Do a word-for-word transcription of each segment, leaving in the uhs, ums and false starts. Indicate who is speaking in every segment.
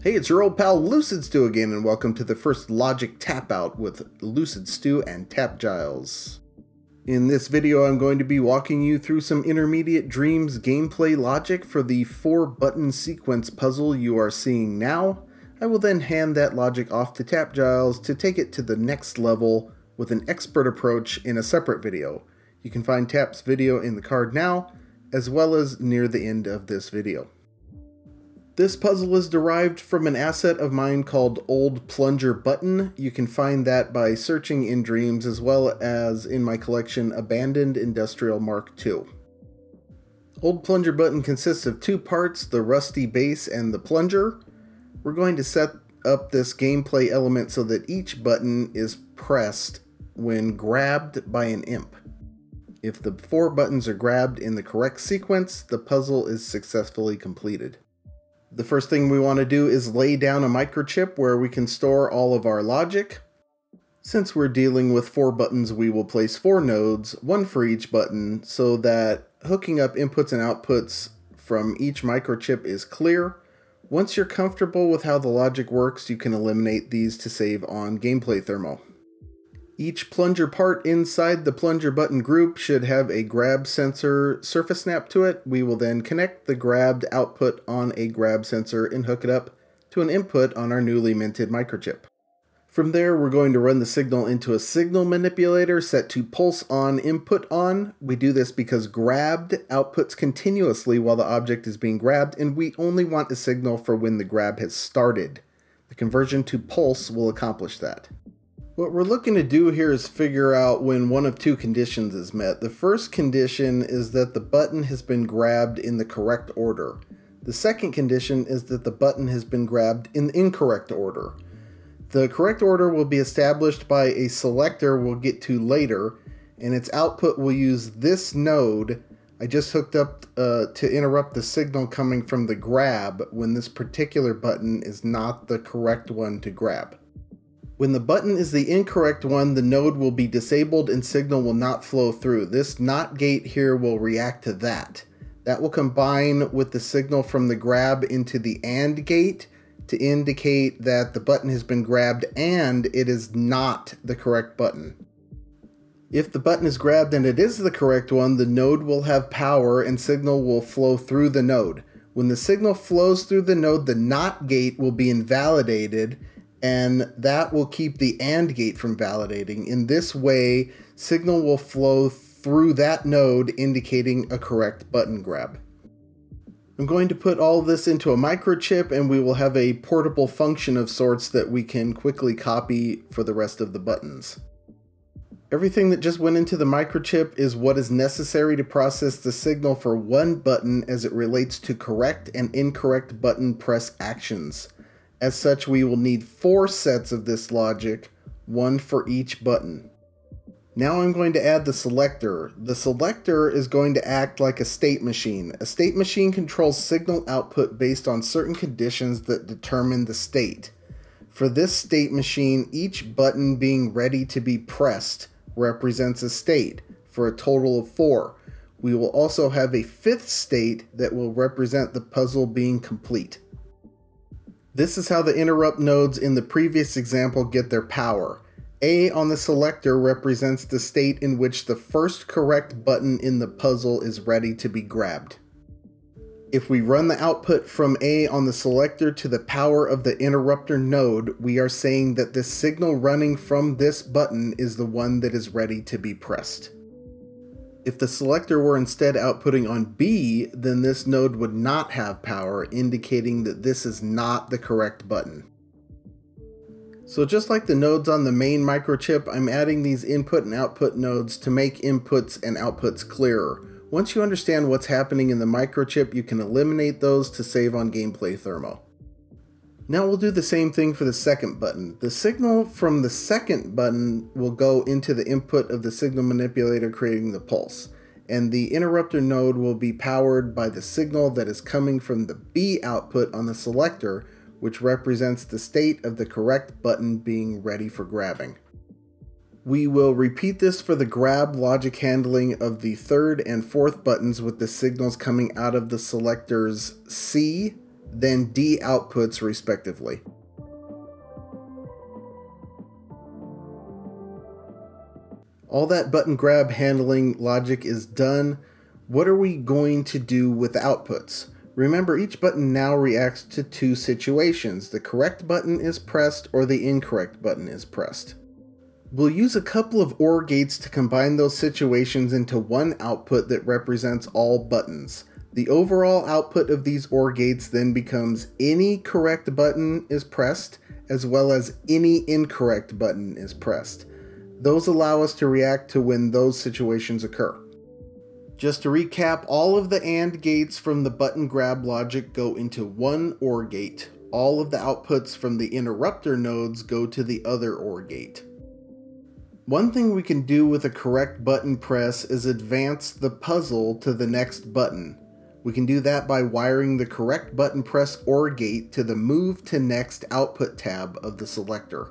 Speaker 1: Hey, it's your old pal Lucid Stew again, and welcome to the first Logic Tap Out with Lucid Stew and Tap Giles. In this video, I'm going to be walking you through some Intermediate Dreams gameplay logic for the four button sequence puzzle you are seeing now. I will then hand that logic off to Tap Giles to take it to the next level with an expert approach in a separate video. You can find Tap's video in the card now, as well as near the end of this video. This puzzle is derived from an asset of mine called Old Plunger Button. You can find that by searching in Dreams, as well as in my collection Abandoned Industrial Mark two. Old Plunger Button consists of two parts, the rusty base and the plunger. We're going to set up this gameplay element so that each button is pressed when grabbed by an imp. If the four buttons are grabbed in the correct sequence, the puzzle is successfully completed. The first thing we want to do is lay down a microchip where we can store all of our logic. Since we're dealing with four buttons, we will place four nodes, one for each button, so that hooking up inputs and outputs from each microchip is clear. Once you're comfortable with how the logic works, you can eliminate these to save on gameplay thermo. Each plunger part inside the plunger button group should have a grab sensor surface snap to it. We will then connect the grabbed output on a grab sensor and hook it up to an input on our newly minted microchip. From there, we're going to run the signal into a signal manipulator set to pulse on input on. We do this because grabbed outputs continuously while the object is being grabbed, and we only want a signal for when the grab has started. The conversion to pulse will accomplish that. What we're looking to do here is figure out when one of two conditions is met. The first condition is that the button has been grabbed in the correct order. The second condition is that the button has been grabbed in the incorrect order. The correct order will be established by a selector we'll get to later, and its output will use this node I just hooked up uh, to interrupt the signal coming from the grab when this particular button is not the correct one to grab. When the button is the incorrect one, the node will be disabled and signal will not flow through. This NOT gate here will react to that. That will combine with the signal from the grab into the AND gate to indicate that the button has been grabbed and it is not the correct button. If the button is grabbed and it is the correct one, the node will have power and signal will flow through the node. When the signal flows through the node, the NOT gate will be invalidated, and that will keep the AND gate from validating. In this way, signal will flow through that node, indicating a correct button grab. I'm going to put all of this into a microchip, and we will have a portable function of sorts that we can quickly copy for the rest of the buttons. Everything that just went into the microchip is what is necessary to process the signal for one button as it relates to correct and incorrect button press actions. As such, we will need four sets of this logic, one for each button. Now I'm going to add the selector. The selector is going to act like a state machine. A state machine controls signal output based on certain conditions that determine the state. For this state machine, each button being ready to be pressed represents a state, for a total of four. We will also have a fifth state that will represent the puzzle being complete. This is how the interrupt nodes in the previous example get their power. A on the selector represents the state in which the first correct button in the puzzle is ready to be grabbed. If we run the output from A on the selector to the power of the interrupter node, we are saying that the signal running from this button is the one that is ready to be pressed. If the selector were instead outputting on B, then this node would not have power, indicating that this is not the correct button. So just like the nodes on the main microchip, I'm adding these input and output nodes to make inputs and outputs clearer. Once you understand what's happening in the microchip, you can eliminate those to save on gameplay thermo. Now we'll do the same thing for the second button. The signal from the second button will go into the input of the signal manipulator, creating the pulse. And the interrupter node will be powered by the signal that is coming from the B output on the selector, which represents the state of the correct button being ready for grabbing. We will repeat this for the grab logic handling of the third and fourth buttons with the signals coming out of the selectors C, then D outputs respectively. All that button grab handling logic is done. What are we going to do with the outputs? Remember, each button now reacts to two situations. The correct button is pressed or the incorrect button is pressed. We'll use a couple of OR gates to combine those situations into one output that represents all buttons. The overall output of these OR gates then becomes any correct button is pressed, as well as any incorrect button is pressed. Those allow us to react to when those situations occur. Just to recap, all of the AND gates from the button grab logic go into one OR gate. All of the outputs from the interrupter nodes go to the other OR gate. One thing we can do with a correct button press is advance the puzzle to the next button. We can do that by wiring the correct button press OR gate to the Move to Next output tab of the selector.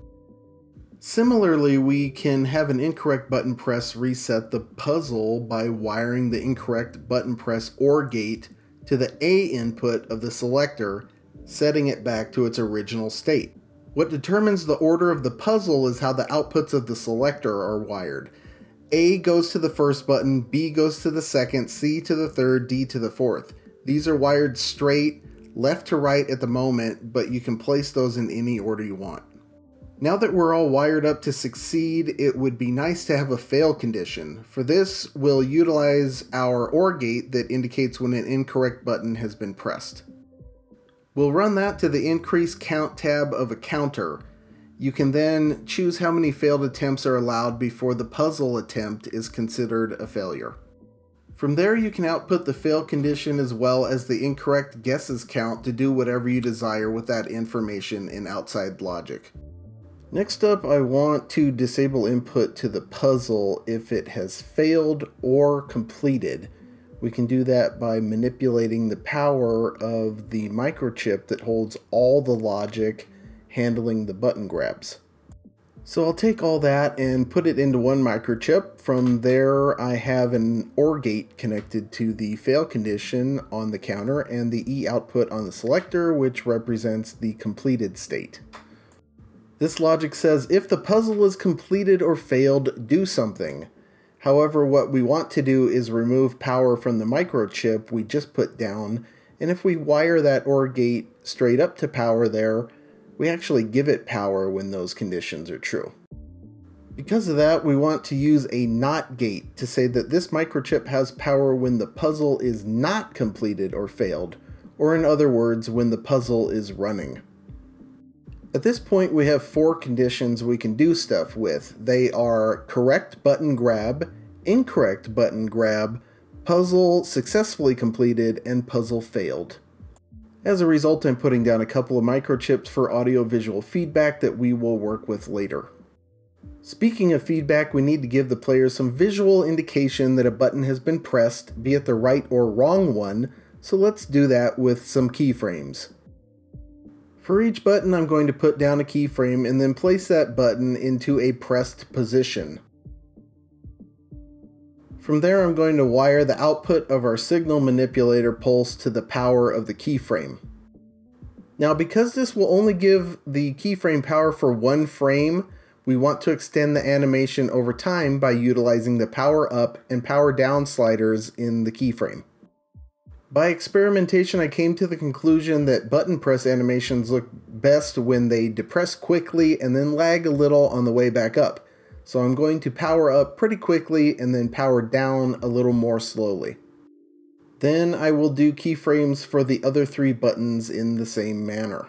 Speaker 1: Similarly, we can have an incorrect button press reset the puzzle by wiring the incorrect button press OR gate to the A input of the selector, setting it back to its original state. What determines the order of the puzzle is how the outputs of the selector are wired. A goes to the first button, B goes to the second, C to the third, D to the fourth. These are wired straight, left to right at the moment, but you can place those in any order you want. Now that we're all wired up to succeed, it would be nice to have a fail condition. For this, we'll utilize our OR gate that indicates when an incorrect button has been pressed. We'll run that to the Increase Count tab of a counter. You can then choose how many failed attempts are allowed before the puzzle attempt is considered a failure. From there, you can output the fail condition as well as the incorrect guesses count to do whatever you desire with that information in outside logic. Next up, I want to disable input to the puzzle if it has failed or completed. We can do that by manipulating the power of the microchip that holds all the logic handling the button grabs. So I'll take all that and put it into one microchip. From there, I have an OR gate connected to the fail condition on the counter and the E output on the selector, which represents the completed state. This logic says if the puzzle is completed or failed, do something. However, what we want to do is remove power from the microchip we just put down, and if we wire that OR gate straight up to power there, we actually give it power when those conditions are true. Because of that, we want to use a NOT gate to say that this microchip has power when the puzzle is not completed or failed, or in other words, when the puzzle is running. At this point, we have four conditions we can do stuff with. They are correct button grab, incorrect button grab, puzzle successfully completed, and puzzle failed. As a result, I'm putting down a couple of microchips for audio-visual feedback that we will work with later. Speaking of feedback, we need to give the player some visual indication that a button has been pressed, be it the right or wrong one, so let's do that with some keyframes. For each button, I'm going to put down a keyframe and then place that button into a pressed position. From there, I'm going to wire the output of our signal manipulator pulse to the power of the keyframe. Now, because this will only give the keyframe power for one frame, we want to extend the animation over time by utilizing the power up and power down sliders in the keyframe. By experimentation, I came to the conclusion that button press animations look best when they depress quickly and then lag a little on the way back up. So I'm going to power up pretty quickly and then power down a little more slowly. Then I will do keyframes for the other three buttons in the same manner.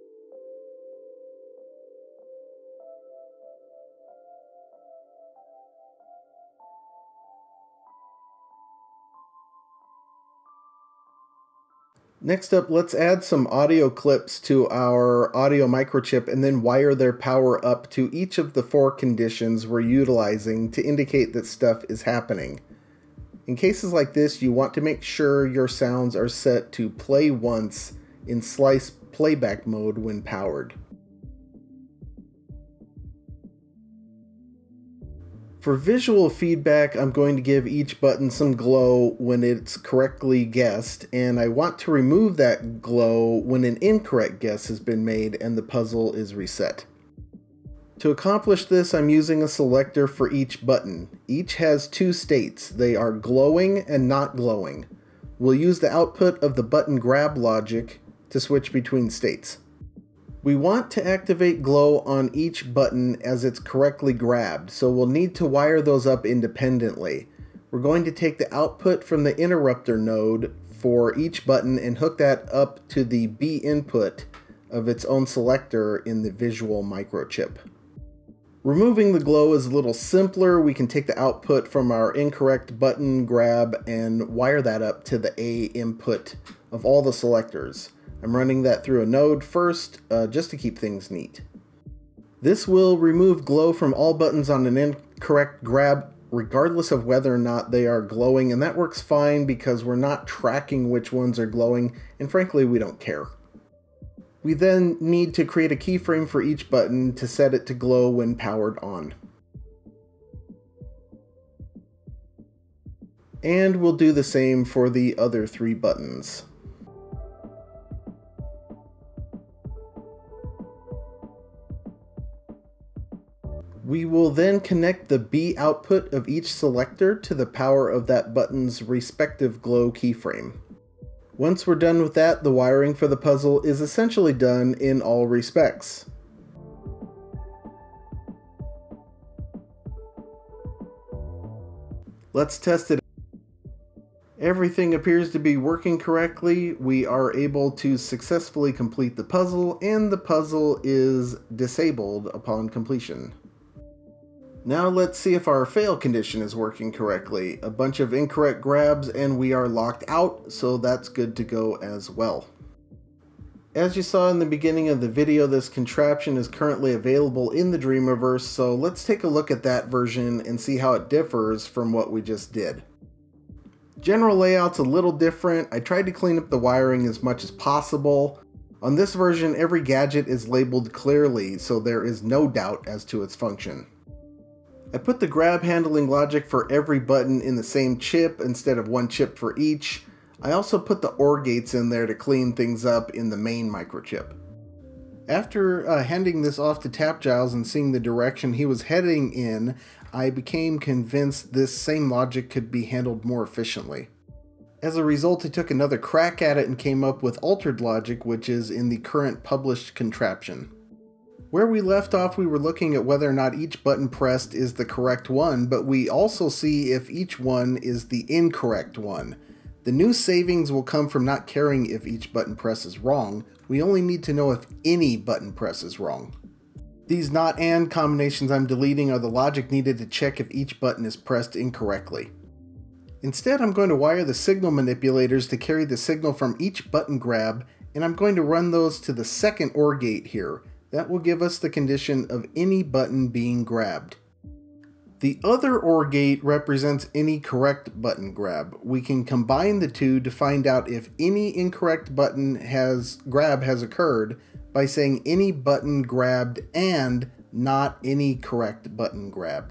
Speaker 1: Next up, let's add some audio clips to our audio microchip and then wire their power up to each of the four conditions we're utilizing to indicate that stuff is happening. In cases like this, you want to make sure your sounds are set to play once in slice playback mode when powered. For visual feedback, I'm going to give each button some glow when it's correctly guessed, and I want to remove that glow when an incorrect guess has been made and the puzzle is reset. To accomplish this, I'm using a selector for each button. Each has two states. They are glowing and not glowing. We'll use the output of the button grab logic to switch between states. We want to activate glow on each button as it's correctly grabbed, so we'll need to wire those up independently. We're going to take the output from the interrupter node for each button and hook that up to the B input of its own selector in the visual microchip. Removing the glow is a little simpler. We can take the output from our incorrect button grab and wire that up to the A input of all the selectors. I'm running that through a node first, uh, just to keep things neat. This will remove glow from all buttons on an incorrect grab, regardless of whether or not they are glowing, and that works fine because we're not tracking which ones are glowing, and frankly, we don't care. We then need to create a keyframe for each button to set it to glow when powered on. And we'll do the same for the other three buttons. We will then connect the B output of each selector to the power of that button's respective glow keyframe. Once we're done with that, the wiring for the puzzle is essentially done in all respects. Let's test it. Everything appears to be working correctly. We are able to successfully complete the puzzle, and the puzzle is disabled upon completion. Now let's see if our fail condition is working correctly. A bunch of incorrect grabs and we are locked out, so that's good to go as well. As you saw in the beginning of the video, this contraption is currently available in the Dreamiverse, so let's take a look at that version and see how it differs from what we just did. General layout's a little different. I tried to clean up the wiring as much as possible. On this version, every gadget is labeled clearly, so there is no doubt as to its function. I put the grab handling logic for every button in the same chip instead of one chip for each. I also put the OR gates in there to clean things up in the main microchip. After uh, handing this off to Tapgiles and seeing the direction he was heading in, I became convinced this same logic could be handled more efficiently. As a result, I took another crack at it and came up with altered logic, which is in the current published contraption. Where we left off, we were looking at whether or not each button pressed is the correct one, but we also see if each one is the incorrect one. The new savings will come from not caring if each button press is wrong. We only need to know if any button press is wrong. These not and combinations I'm deleting are the logic needed to check if each button is pressed incorrectly. Instead, I'm going to wire the signal manipulators to carry the signal from each button grab, and I'm going to run those to the second OR gate here. That will give us the condition of any button being grabbed. The other OR gate represents any correct button grab. We can combine the two to find out if any incorrect button has grab has occurred by saying any button grabbed and not any correct button grabbed.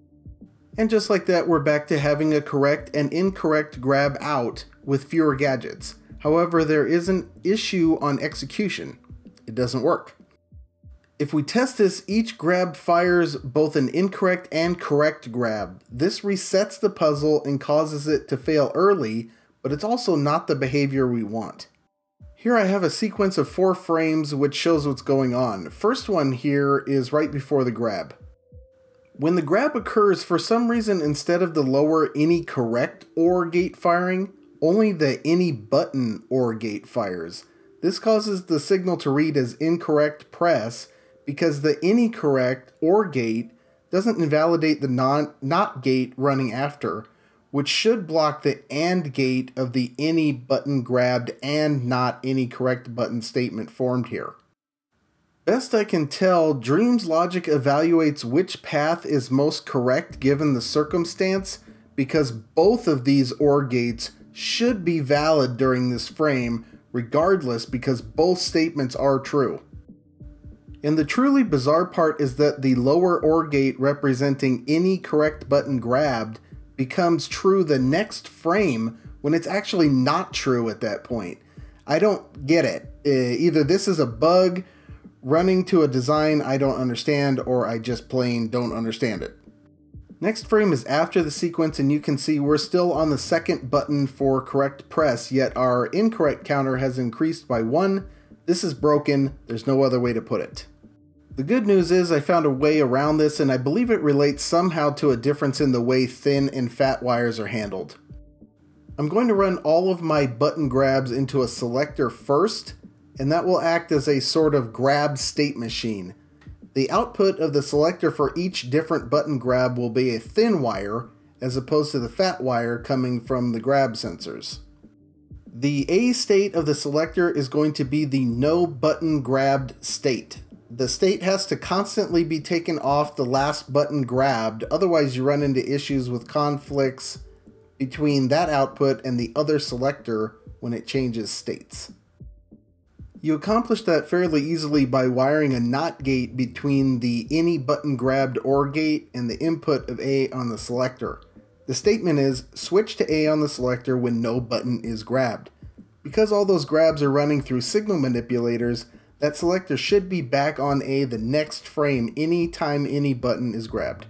Speaker 1: And just like that, we're back to having a correct and incorrect grab out with fewer gadgets. However, there is an issue on execution. It doesn't work. If we test this, each grab fires both an incorrect and correct grab. This resets the puzzle and causes it to fail early, but it's also not the behavior we want. Here I have a sequence of four frames which shows what's going on. First one here is right before the grab. When the grab occurs, for some reason, instead of the lower any correct OR gate firing, only the any button OR gate fires. This causes the signal to read as incorrect press, because the any correct OR gate doesn't invalidate the non, not gate running after, which should block the AND gate of the any button grabbed and not any correct button statement formed here. Best I can tell, Dream's logic evaluates which path is most correct given the circumstance, because both of these OR gates should be valid during this frame, regardless, because both statements are true. And the truly bizarre part is that the lower OR gate representing any correct button grabbed becomes true the next frame when it's actually not true at that point. I don't get it. Uh, either this is a bug running to a design I don't understand, or I just plain don't understand it. Next frame is after the sequence, and you can see we're still on the second button for correct press, yet our incorrect counter has increased by one. This is broken. There's no other way to put it. The good news is I found a way around this, and I believe it relates somehow to a difference in the way thin and fat wires are handled. I'm going to run all of my button grabs into a selector first, and that will act as a sort of grab state machine. The output of the selector for each different button grab will be a thin wire, as opposed to the fat wire coming from the grab sensors. The A state of the selector is going to be the no button grabbed state. The state has to constantly be taken off the last button grabbed, otherwise you run into issues with conflicts between that output and the other selector when it changes states. You accomplish that fairly easily by wiring a NOT gate between the any button grabbed OR gate and the input of A on the selector. The statement is, switch to A on the selector when no button is grabbed. Because all those grabs are running through signal manipulators, that selector should be back on A the next frame anytime any button is grabbed.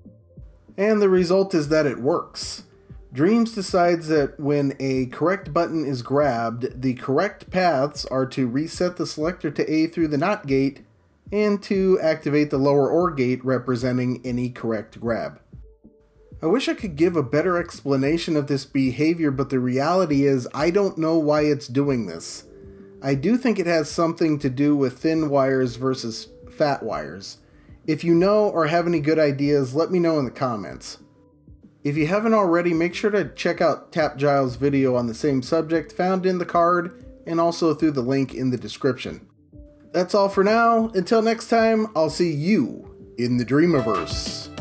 Speaker 1: And the result is that it works. Dreams decides that when a correct button is grabbed, the correct paths are to reset the selector to A through the NOT gate and to activate the lower OR gate representing any correct grab. I wish I could give a better explanation of this behavior, but the reality is I don't know why it's doing this. I do think it has something to do with thin wires versus fat wires. If you know or have any good ideas, let me know in the comments. If you haven't already, make sure to check out TapGiles' video on the same subject found in the card and also through the link in the description. That's all for now. Until next time, I'll see you in the Dreamiverse.